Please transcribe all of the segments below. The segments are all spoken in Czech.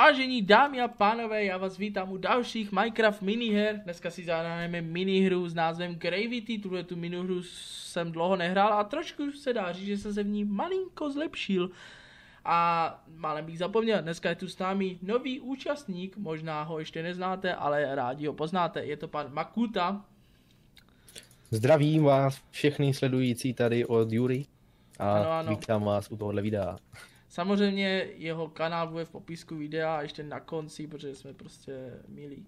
Vážení dámy a pánové, já vás vítám u dalších Minecraft miniher. Dneska si zahrajeme minihru s názvem Gravity. Tuhle tu minihru jsem dlouho nehrál a trošku se dá říct, že jsem se v ní malinko zlepšil. A málem bych zapomněl, dneska je tu s námi nový účastník, možná ho ještě neznáte, ale rádi ho poznáte. Je to pan Makuta. Zdravím vás všechny sledující tady od Jury a Ano. vítám vás u tohohle videa. Samozřejmě jeho kanál bude v popisku videa a ještě na konci, protože jsme prostě milí.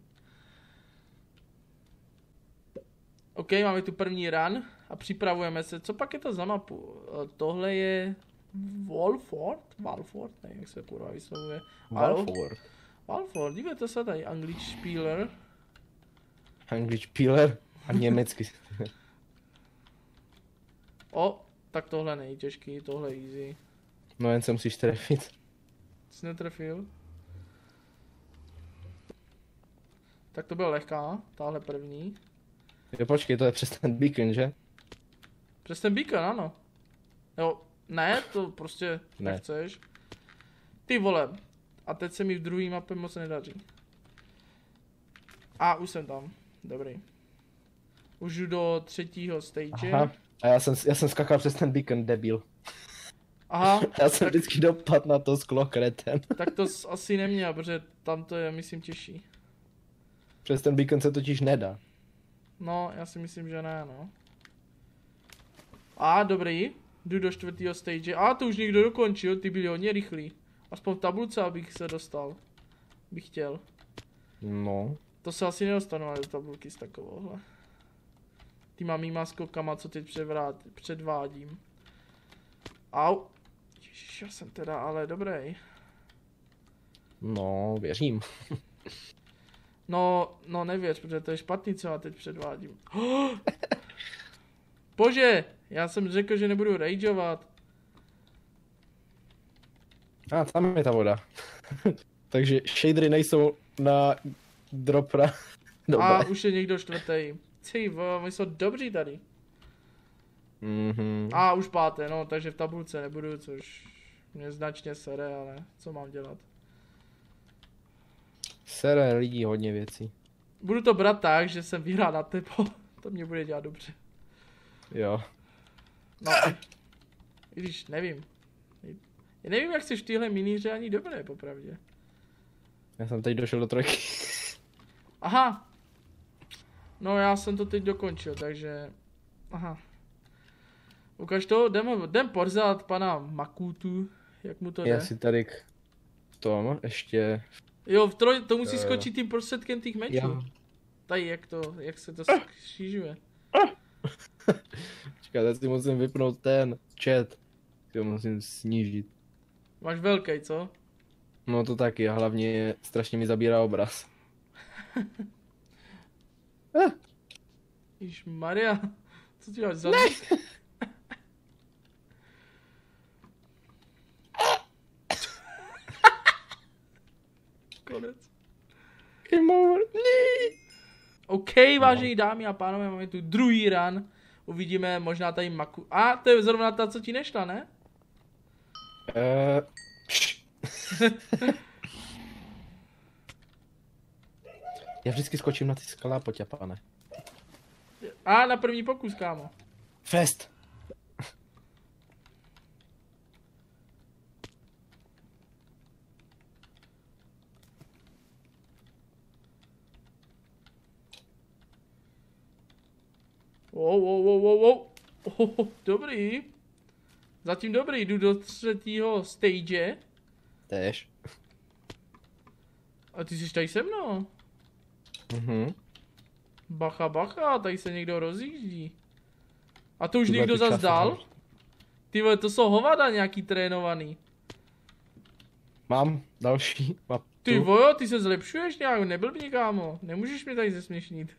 OK, máme tu první run a připravujeme se. Co pak je to za mapu? Tohle je Walford? Nevím, jak se kurva vyslovuje. Walford, dívejte se tady, Angličspieler. Angličspieler a německy. O, tak tohle není těžký, tohle je easy. No jen se musíš trefit. Jsi netrefil? Tak to byla lehká, tahle první. Jo, počkej, to je přes ten beacon, že? Přes ten beacon, ano. Jo, ne, to prostě Ne. nechceš. Ty vole, a teď se mi v druhý mapě moc nedaří. A už jsem tam, dobrý. Už jdu do třetího stage. Aha, a já jsem skakal přes ten beacon, debil. Aha, Já jsem vždycky dopadl na to sklo, kreten. tak to asi neměl, protože tam to je, myslím, těžší. Přes ten beacon se totiž nedá. No, já si myslím, že ne, no. A, dobrý. Jdu do čtvrtého stage. A, to už někdo dokončil, ty byli hodně rychlí. Aspoň v tabulce, abych se dostal. Bych chtěl. No. To se asi nedostanu ale do tabulky z takovouhle. Týma mýma skokama, co teď předvádím. Au. Ježiš, já jsem teda ale dobrý. No, věřím. No nevěř, protože to je špatný, co já teď předvádím. Bože, já jsem řekl, že nebudu rageovat. A tam je ta voda. Takže shadery nejsou na dropra. A už je někdo čtvrtý. Ty vole, my jsou dobří tady. A už páté, no, takže v tabulce nebudu, což mě značně sere, ale co mám dělat. Sere lidí hodně věcí. Budu to brát tak, že jsem vyhrál na tempo. To mě bude dělat dobře. Jo. No, i když nevím. Já nevím, jak jsi v téhle minihře ani dobré, popravdě. Já jsem teď došel do trojky. Aha. No já jsem to teď dokončil, takže... Aha. Ukaž to, jdem porzat pana Makutu, jak mu to jde. Já si tady k tomu ještě... Jo, to musí skočit tím prostředkem těch mečů. Já. Tady jak se to skřížuje. Čekat, já si musím vypnout ten chat. Si ho musím snížit. Máš velký, co? No to taky, a hlavně strašně mi zabírá obraz. Ježišmarja, co ti máš za... Konec. OK, vážení dámy a pánové, máme tu druhý run. Uvidíme možná tady Maku... A, to je zrovna ta, co ti nešla, ne? Já vždycky skočím na ty skala poťapané. A, na první pokus, kámo. Fest! Wow. Dobrý. Zatím dobrý, jdu do třetího stage. Též. A ty jsi tady se mnou. Bacha, tady se někdo rozjíždí. A to už někdo zas dal? Ty vole, to jsou hovada nějaký trénovaný. Mám další mapu. Ty vole, ty se zlepšuješ nějak, neblbni, kámo. Nemůžeš mě tady zesměšnit.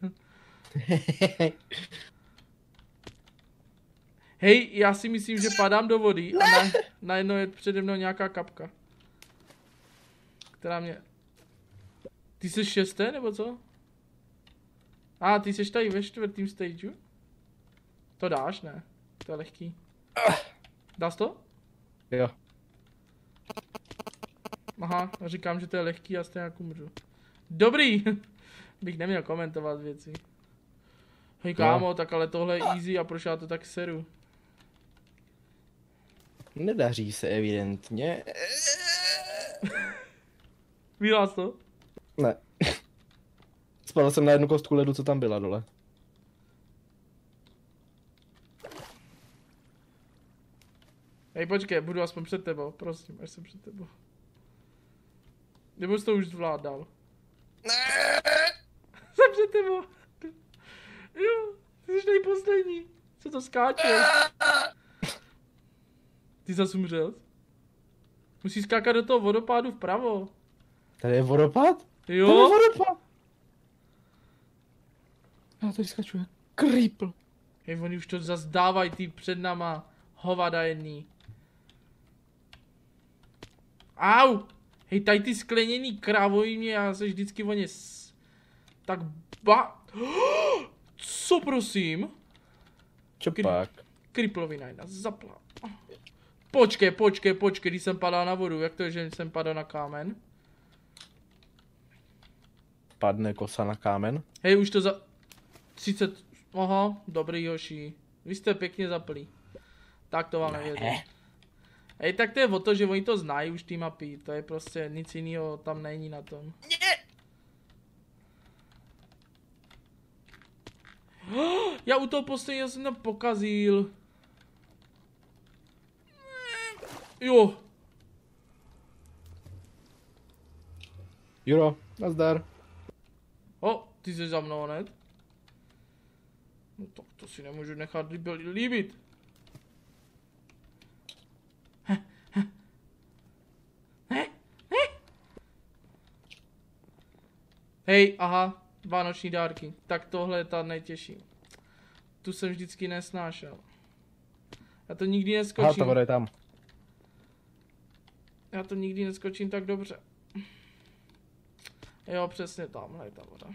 Hej, já si myslím, že padám do vody a najednou je přede mnou nějaká kapka. Která mě... Ty jsi šesté, nebo co? A, ty jsi tady ve čtvrtém stageu? To dáš, ne? To je lehký. Dáš to? Jo. Aha, a říkám, že to je lehký a stejně umřu. Dobrý! Bych neměl komentovat věci. Hej kámo, no. Tak ale tohle je easy a proč já to tak seru? Nedaří se evidentně. Vylaz to? Ne. Spadl jsem na jednu kostku ledu, co tam byla dole. Hej, počkej, budu aspoň před tebou, prosím, až jsem před tebou. Nebo jsi to už zvládal? Ne. Jsem před tebou. Jo, ty jsi nejposlední. Co to skáčeš? Ty zas umřel? Musíš skákat do toho vodopádu vpravo. Tady je vodopád? Jo. Tady je vodopád. Já tady skáču jak creeper. Hej, oni už to zas dávají ty před náma. Hovada jedný. Au! Hej, tady ty skleněný krávojí mě, já se vždycky o ně tak Co prosím? Čo pak? Kriplovina jedna, zapla. Počkej, když jsem padal na vodu, jak to je, že jsem padal na kámen? Padne kosa na kámen. Hej, už to za 30, aha, dobrý hoši. Vy jste pěkně zaplí. Tak to vám nevěřím. Hej, tak to je o to, že oni to znají už ty mapy, to je prostě nic jiného tam není na tom. Já u toho posledního jsem tam pokazil. Jo. Juro, nazdar. O, ty jsi za mnou hned. No tak to si nemůžu nechat líbit. Hej, aha, vánoční dárky. Tak tohle je ta nejtěžší. Tu jsem vždycky nesnášel. Já to nikdy neskočím. Aha, ta voda je tam. Já to nikdy neskočím tak dobře. Jo, přesně tamhle je ta voda.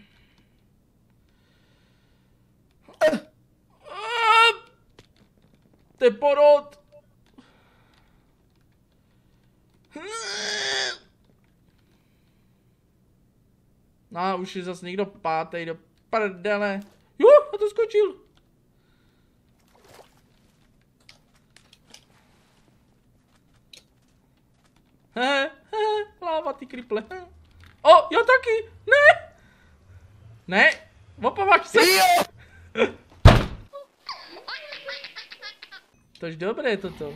To je porod! No, už je zase někdo pátej do prdele. Jo, já to skočil. Láva ty kriple. O, já taky. Ne. Ne, opavač se. Tož dobré toto.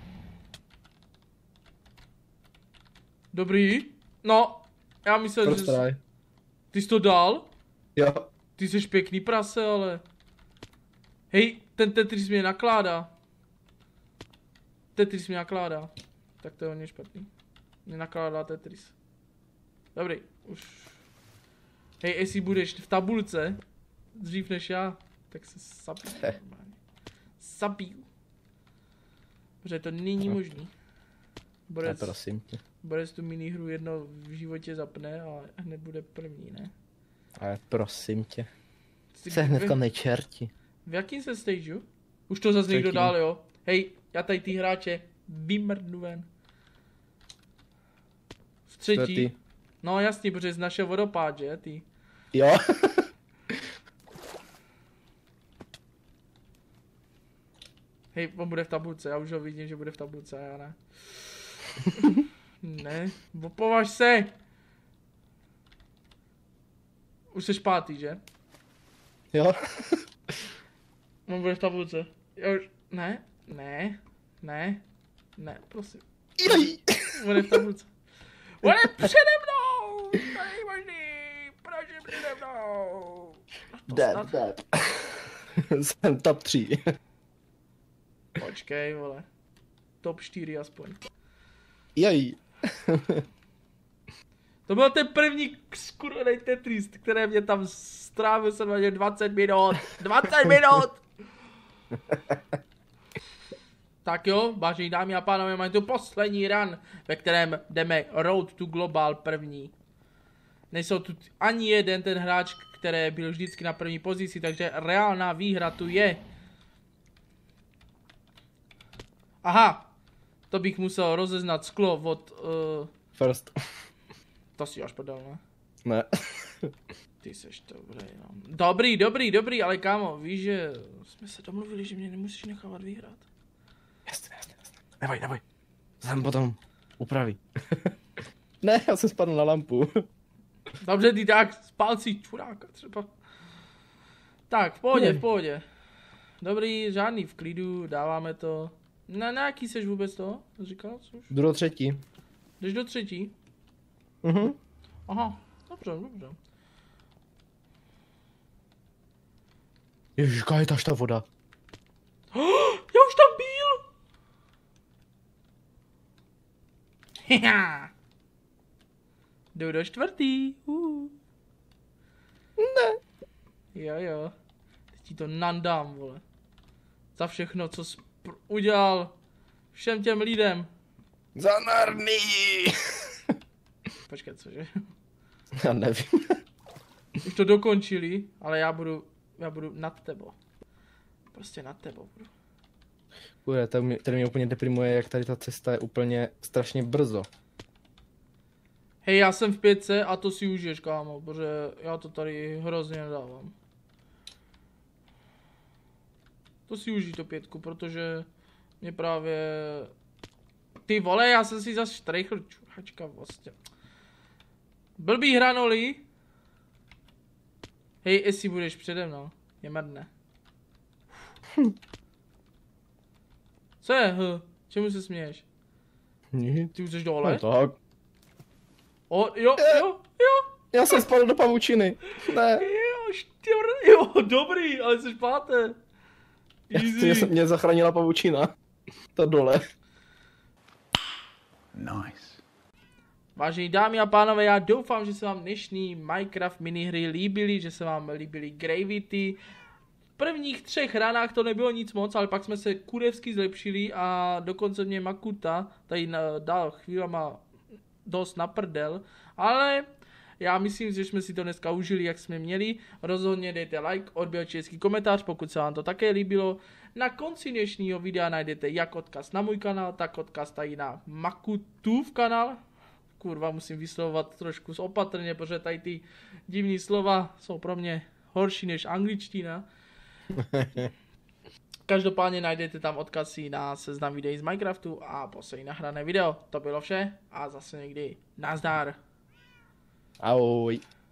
Dobrý. No, já myslel, že... Ty jsi to dal? Jo. Ty jsi pěkný prase, ale... Hej, ten Tetris mě nakládá. Tetris mě nakládá. Tak to je hodně špatný. Mě nakládá Tetris. Dobrý, už. Hej, jestli budeš v tabulce dřív než já, tak se zabiju. Zabiju. Protože to není možný. Prosím tě. Borec tu minihru jedno v životě zapne a hned bude první, ne? Ale prosím tě. Se hnedka nečerti. V jakým se stageu? Už to zase někdo dál, jo? Hej, já tady ty hráče vymrdnu ven. V třetí. No jasný, protože z našeho vodopád, že ty? Jo. Hej, on bude v tabulce, já už ho vidím, že bude v tabulce, já ne. Ne, opovaž se! Už jsi pátý, že? Jo. On bude v tabulce. Já už... Ne, prosím. On je v tabulce. On je přede mnou! To není možný! Proč je přede mnou? Dead. Jsem top 3. Počkej, vole. Top 4 aspoň. Jej. To byl ten první skurvený Tetris, které mě tam strávil jsem 20 minut. 20 minut! Tak jo, vážení dámy a pánové, máme tu poslední run, ve kterém jdeme Road to Global první. Nejsou tu ani jeden ten hráč, který byl vždycky na první pozici, takže reálná výhra tu je. Aha, to bych musel rozeznat sklo od First. To si až prdel, ne? Ne. Ty seš dobrý, no. Dobrý, ale kámo, víš, že jsme se domluvili, že mě nemusíš nechávat vyhrát. Jasně. Neboj. Jsem potom upraví. Ne, já jsem spadl na lampu. Dobře, ty tak, spál si čuráka třeba. Tak, v pohodě. Dobrý, žádný v klidu, dáváme to. Na jaký seš vůbec to? Říkal jsi už? Jdu do třetí. Jdeš do třetí? Aha, dobře. Ježiška, je ta voda. Já už tam byl! Haha. Jdu do čtvrtý. Ne. Jo. Teď ti to nandám, vole. Za všechno, co jsi udělal všem těm lidem. Za Narny. Počkej, cože? Já nevím. Už to dokončili, ale já budu nad tebou. Prostě nad tebou budu. Kurde, to mě úplně deprimuje, jak tady ta cesta je úplně strašně brzo. Hej, já jsem v 5 a to si užiješ, kámo, protože já to tady hrozně nedávám. To si užij to 5, protože mě právě... Ty vole, já jsem si zase štrejchl, čuhačka vlastně. Blbý hranoli. Hej, jestli budeš přede mnou, je mrdne. Co je, čemu se směješ? Ty už jsi dole? No tak. Jo. Já jsem spadl do pavučiny. Ne. Jo, dobrý, ale jsi páté. Easy. Mě zachránila pavučina. To dole. Nice. Vážení dámy a pánové, já doufám, že se vám dnešní Minecraft minihry líbily, že se vám líbily Gravity. V prvních 3 ranách to nebylo nic moc, ale pak jsme se kurevsky zlepšili a dokonce mě Makuta tady dal chvílema dost na prdel, ale já myslím, že jsme si to dneska užili, jak jsme měli. Rozhodně dejte like, odběr český komentář, pokud se vám to také líbilo. Na konci dnešního videa najdete jak odkaz na můj kanál, tak odkaz tady na Makutův kanál. Kurva, musím vyslovovat trošku opatrně, protože tady ty divný slova jsou pro mě horší než angličtina. Každopádně najdete tam odkazy na seznam videí z Minecraftu a poslední nahrané video. To bylo vše a zase někdy nazdar. Ahoj.